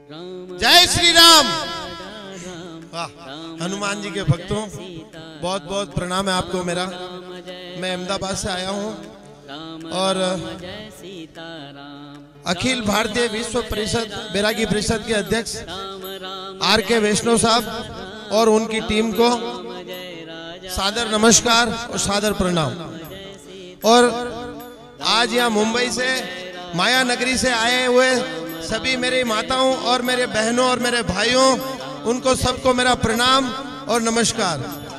जय श्री राम। वाह, हनुमान जी के भक्तों बहुत बहुत प्रणाम है आपको मेरा। मैं अहमदाबाद से आया हूँ और अखिल भारतीय विश्व परिषद बैरागी परिषद के अध्यक्ष R.K. वैष्णव साहब और उनकी टीम को सादर नमस्कार और सादर प्रणाम। और आज यहाँ मुंबई से माया नगरी से आए हुए सभी मेरी माताओं और मेरे बहनों और मेरे भाइयों, उनको सबको मेरा प्रणाम और नमस्कार।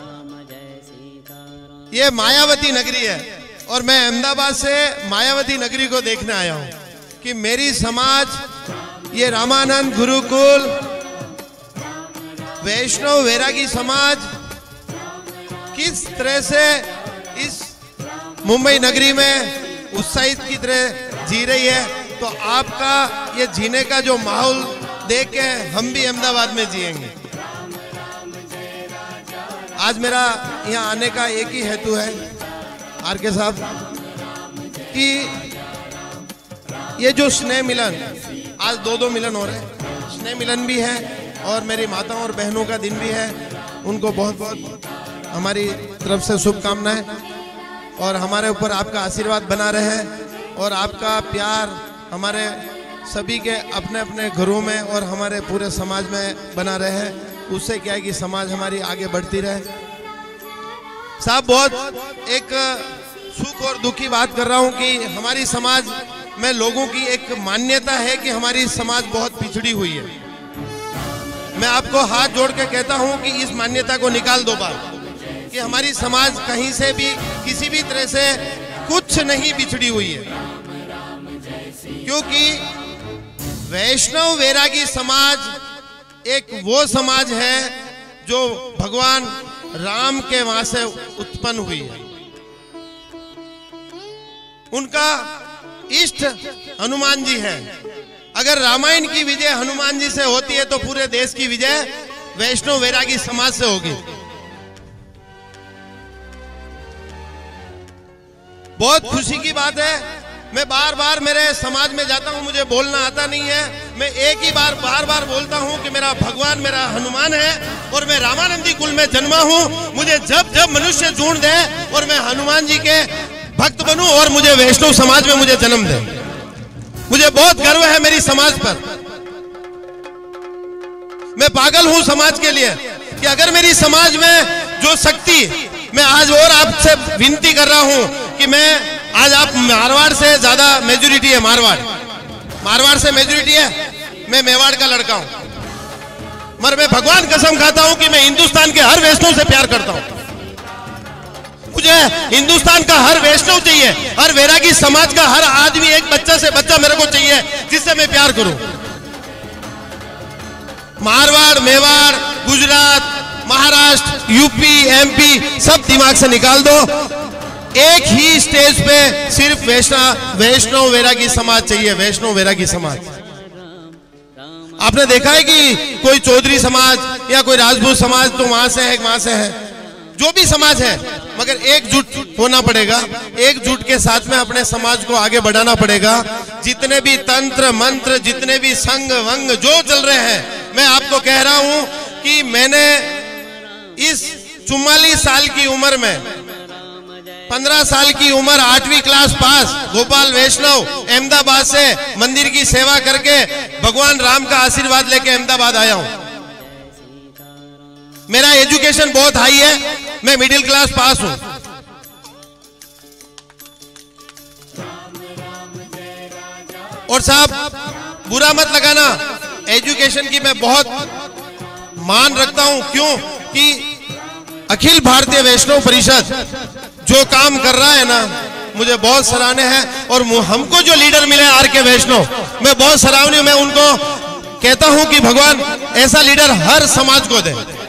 ये मायावती नगरी है और मैं अहमदाबाद से मायावती नगरी को देखने आया हूँ कि मेरी समाज, ये रामानंद गुरुकुल वैष्णव वैरागी समाज किस तरह से इस मुंबई नगरी में उत्साहित की तरह जी रही है। तो आपका ये जीने का जो माहौल देख के हम भी अहमदाबाद में जिएंगे। आज मेरा यहाँ आने का एक ही हेतु है R.K. साहब कि ये जो स्नेह मिलन, आज दो मिलन हो रहे हैं, स्नेह मिलन भी है और मेरी माताओं और बहनों का दिन भी है। उनको बहुत बहुत हमारी तरफ से शुभकामनाएं और हमारे ऊपर आपका आशीर्वाद बना रहे और आपका प्यार हमारे सभी के अपने अपने घरों में और हमारे पूरे समाज में बना रहे। उससे क्या है कि समाज हमारी आगे बढ़ती रहे। साहब, बहुत एक सुख और दुख की बात कर रहा हूं कि हमारी समाज में लोगों की एक मान्यता है कि हमारी समाज बहुत पिछड़ी हुई है। मैं आपको हाथ जोड़ के कहता हूं कि इस मान्यता को निकाल दो बार कि हमारी समाज कहीं से भी किसी भी तरह से कुछ नहीं बिछड़ी हुई है, क्योंकि वैष्णव वैरागी समाज एक वो समाज है जो भगवान राम के वहां से उत्पन्न हुई है। उनका इष्ट हनुमान जी है। अगर रामायण की विजय हनुमान जी से होती है तो पूरे देश की विजय वैष्णव वैरागी समाज से होगी। बहुत खुशी की बात है। मैं बार बार मेरे समाज में जाता हूं, मुझे बोलना आता नहीं है। मैं एक ही बार बार बोलता हूं कि मेरा भगवान मेरा हनुमान है और मैं रामानंदी कुल में जन्मा हूं। मुझे जब जब मनुष्य ढूंढ दे और मैं हनुमान जी के भक्त बनूं और मुझे वैष्णव समाज में मुझे जन्म दे। मुझे बहुत गर्व है मेरी समाज पर। मैं पागल हूं समाज के लिए कि अगर मेरी समाज में जो शक्ति, मैं आज और आपसे विनती कर रहा हूं कि मैं आज आप मारवाड़ से ज्यादा मेजोरिटी है, मारवाड़ से मेजोरिटी है। मैं मेवाड़ का लड़का हूं, मगर मैं भगवान कसम खाता हूं कि मैं हिंदुस्तान के हर वैष्णव से प्यार करता हूं। मुझे हिंदुस्तान का हर वैष्णव चाहिए, हर वैरागी समाज का हर आदमी, एक बच्चा से बच्चा मेरे को चाहिए जिससे मैं प्यार करूं। मारवाड़, मेवाड़, गुजरात, महाराष्ट्र, यूपी, MP सब दिमाग से निकाल दो। एक ही स्टेज पे सिर्फ वैष्णव वैरागी समाज चाहिए, वैष्णव वैरागी समाज। आपने देखा है कि कोई चौधरी समाज या कोई राजपूत समाज तो वहां से है, जो भी समाज है, मगर एकजुट होना पड़ेगा। एकजुट के साथ में अपने समाज को आगे बढ़ाना पड़ेगा। जितने भी तंत्र मंत्र, जितने भी संग वंग जो चल रहे हैं, मैं आपको कह रहा हूं कि मैंने इस 44 साल की उम्र में 15 साल की उम्र 8वीं क्लास पास, गोपाल वैष्णव अहमदाबाद से मंदिर की सेवा करके भगवान राम का आशीर्वाद लेके अहमदाबाद आया हूं। मेरा एजुकेशन बहुत हाई है, मैं मिडिल क्लास पास हूं। और साहब, बुरा मत लगाना, एजुकेशन की मैं बहुत मान रखता हूं। क्यों कि अखिल भारतीय वैष्णव परिषद जो काम कर रहा है ना, मुझे बहुत सराहनीय है। और हमको जो लीडर मिले R.K. वैष्णव, मैं बहुत सराहनीय, मैं उनको कहता हूं कि भगवान ऐसा लीडर हर समाज को दे।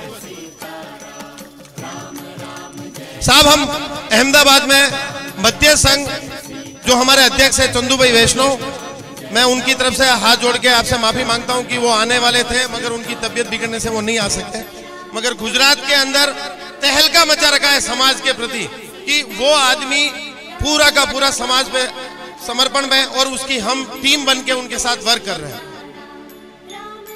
साहब, हम अहमदाबाद में मध्य संघ जो हमारे अध्यक्ष है चंदू भाई वैष्णव, मैं उनकी तरफ से हाथ जोड़ के आपसे माफी मांगता हूं कि वो आने वाले थे मगर उनकी तबीयत बिगड़ने से वो नहीं आ सकते। मगर गुजरात के अंदर तहलका मचा रखा है समाज के प्रति कि वो आदमी पूरा का पूरा समाज पे समर्पण में और उसकी हम टीम बन के उनके साथ वर्क कर रहे हैं।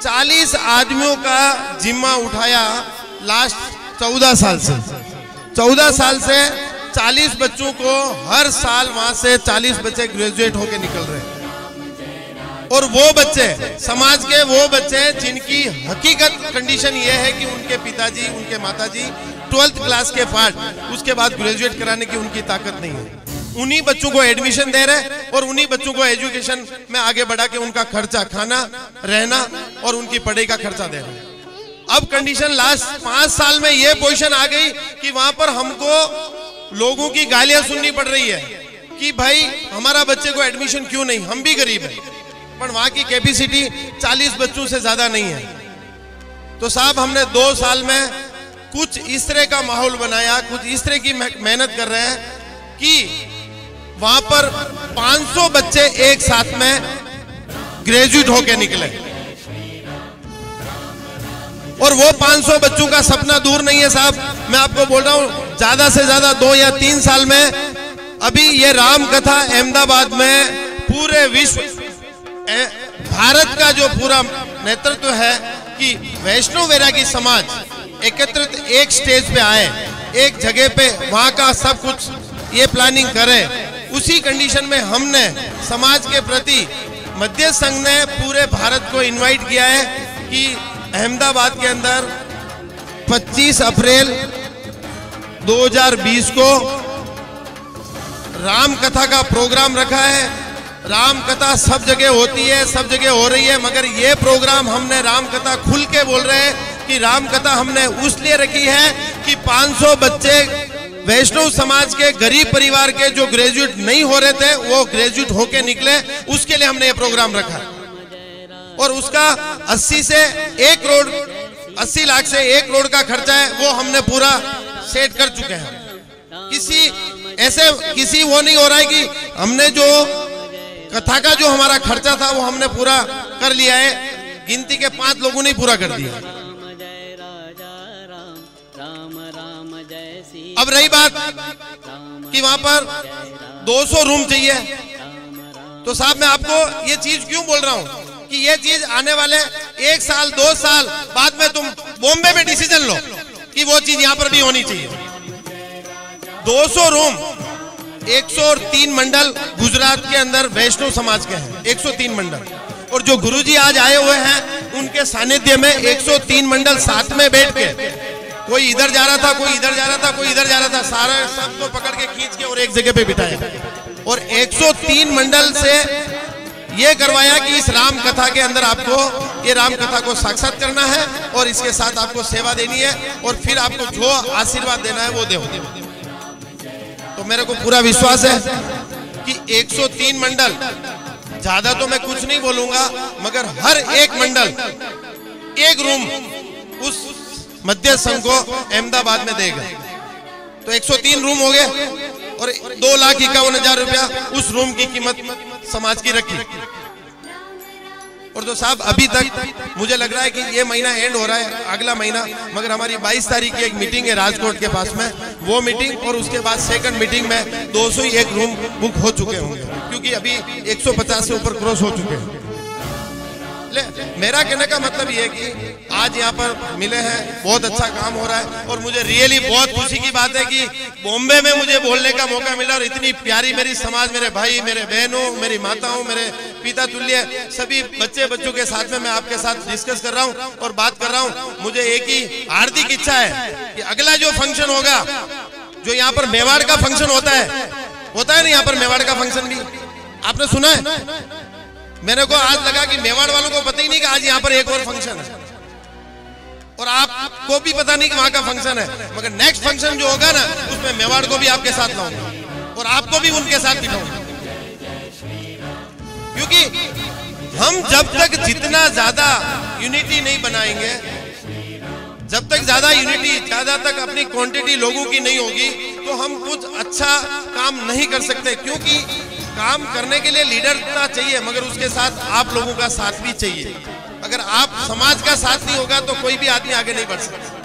40 आदमियों का जिम्मा उठाया लास्ट 14 साल से। 14 साल से 40 बच्चों को हर साल वहां से 40 बच्चे ग्रेजुएट होके निकल रहे हैं। और वो बच्चे, समाज के वो बच्चे जिनकी हकीकत कंडीशन ये है कि उनके पिताजी, उनके माताजी 12th क्लास के बाद उसके बाद ग्रेजुएट कराने की उनकी ताकत नहीं है, उन्हीं बच्चों को एडमिशन दे रहे और उन्हीं बच्चों को एजुकेशन में आगे बढ़ा के उनका खर्चा, खाना, रहना और उनकी पढ़ाई का खर्चा दे रहे हैं। अब कंडीशन लास्ट 5 साल में ये पोजीशन आ गई कि वहां पर हमको लोगों की गालियां सुननी पड़ रही है कि भाई हमारा बच्चे को एडमिशन क्यों नहीं, हम भी गरीब हैं, पर वहां की कैपेसिटी 40 बच्चों से ज्यादा नहीं है। तो साहब हमने 2 साल में कुछ इस तरह का माहौल बनाया, कुछ इस तरह की मेहनत कर रहे हैं कि वहां पर 500 बच्चे एक साथ में ग्रेजुएट होके निकले। और वो 500 बच्चों का सपना दूर नहीं है साहब, मैं आपको बोल रहा हूं ज्यादा से ज्यादा 2 या 3 साल में अभी ये राम कथा अहमदाबाद में पूरे विश्व, भारत का जो पूरा नेतृत्व है कि वैष्णव वैरागी समाज एकत्रित एक स्टेज पे आए, एक जगह पे वहां का सब कुछ ये प्लानिंग करें। उसी कंडीशन में हमने समाज के प्रति मध्य संघ ने पूरे भारत को इनवाइट किया है कि अहमदाबाद के अंदर 25 अप्रैल 2020 को राम कथा का प्रोग्राम रखा है। राम कथा सब जगह होती है, सब जगह हो रही है, मगर ये प्रोग्राम हमने राम कथा खुल के बोल रहे हैं कि राम कथा हमने उसलिए रखी है कि 500 बच्चे वैष्णव समाज के गरीब परिवार के जो ग्रेजुएट नहीं हो रहे थे वो ग्रेजुएट होके निकले, उसके लिए हमने ये प्रोग्राम रखा। और उसका 80 से 1 करोड़ 80 लाख से 1 करोड़ का खर्चा है, वो हमने पूरा सेट कर चुके हैं। किसी वो नहीं हो रहा है कि हमने जो कथा का जो हमारा खर्चा था वो हमने पूरा कर लिया है, गिनती के 5 लोगों ने पूरा कर दिया। अब रही बात कि वहां पर 200 रूम चाहिए, तो साहब मैं आपको ये चीज क्यों बोल रहा हूं कि ये चीज आने वाले 1 साल 2 साल बाद में तुम बॉम्बे में डिसीजन लो कि वो चीज यहां पर भी होनी चाहिए। 200 रूम, 103 मंडल गुजरात के अंदर वैष्णव समाज के हैं, 103 मंडल। और जो गुरुजी आज आए हुए हैं उनके सानिध्य में 103 मंडल साथ में बैठ के, कोई इधर जा रहा था, कोई इधर जा रहा था, कोई इधर जा रहा था, सारा सबको पकड़ के खींच के और एक जगह पे बिठाया और 103 मंडल से ये करवाया कि इस राम कथा के अंदर आपको ये राम कथा को साक्षात करना है और इसके साथ आपको सेवा देनी है और फिर आपको जो आशीर्वाद देना है वो दो। तो मेरे को पूरा विश्वास है कि 103 मंडल, ज्यादा तो मैं कुछ नहीं बोलूंगा, मगर हर एक मंडल 1 रूम उस मध्य संघ को अहमदाबाद में देगा। तो 103 रूम हो गए और 2,51,000 रुपया उस रूम की कीमत समाज की रखी। और तो साहब अभी तक मुझे लग रहा है कि ये महीना एंड हो रहा है, अगला महीना, मगर हमारी 22 तारीख की एक मीटिंग है राजकोट के पास में, वो मीटिंग और उसके बाद सेकंड मीटिंग में 201 रूम बुक हो चुके होंगे, क्योंकि अभी 150 से ऊपर क्रॉस हो चुके हैं। मेरा कहने का मतलब ये है कि आज यहाँ पर मिले हैं, बहुत अच्छा काम हो रहा है और मुझे रियली बहुत खुशी की बात है कि बॉम्बे में मुझे बोलने का मौका मिला और इतनी प्यारी मेरी समाज, मेरे भाई, मेरे बहनों, मेरी माताओं, मेरे पिता तुल्य सभी बच्चों के साथ में मैं आपके साथ डिस्कस कर रहा हूँ और बात कर रहा हूँ। मुझे एक ही हार्दिक इच्छा है कि अगला जो फंक्शन होगा, जो यहाँ पर मेवाड़ का फंक्शन होता है ना, यहाँ पर मेवाड़ का फंक्शन भी आपने सुना है? मेरे को आज लगा कि मेवाड़ वालों को पता ही नहीं कि आज यहाँ पर एक और फंक्शन है और आपको भी पता नहीं कि वहां का फंक्शन है, मगर नेक्स्ट फंक्शन जो होगा ना उसमें मेवाड़ को भी आपके साथ लाऊंगा और आपको भी उनके साथ बिठाऊंगा। क्योंकि हम जब तक जितना ज्यादा यूनिटी नहीं बनाएंगे, जब तक ज्यादा यूनिटी, ज्यादा तक अपनी क्वांटिटी लोगों की नहीं होगी, तो हम कुछ अच्छा काम नहीं कर सकते। क्योंकि काम करने के लिए लीडरता चाहिए, मगर उसके साथ आप लोगों का साथ भी चाहिए। अगर आप समाज का साथ नहीं होगा तो कोई भी आदमी आगे नहीं बढ़ सकता।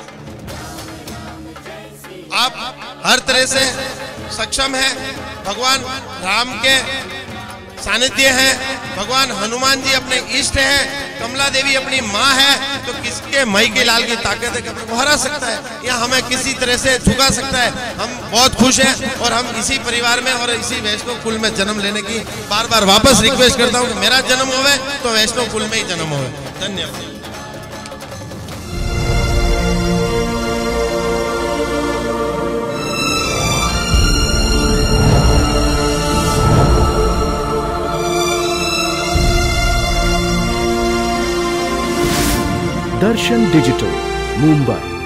आप हर तरह से सक्षम है, भगवान राम के सानिध्य है, भगवान हनुमान जी अपने इष्ट हैं, कमला देवी अपनी माँ है तो किसके मई के लाल की ताकत है कि वो हरा सकता है या हमें किसी तरह से झुका सकता है। हम बहुत खुश हैं और हम इसी परिवार में और इसी वैष्णव कुल में जन्म लेने की बार बार वापस रिक्वेस्ट करता हूँ कि मेरा जन्म होवे तो वैष्णव कुल में ही जन्म होवे। धन्यवाद। दर्शन डिजिटल, मुंबई।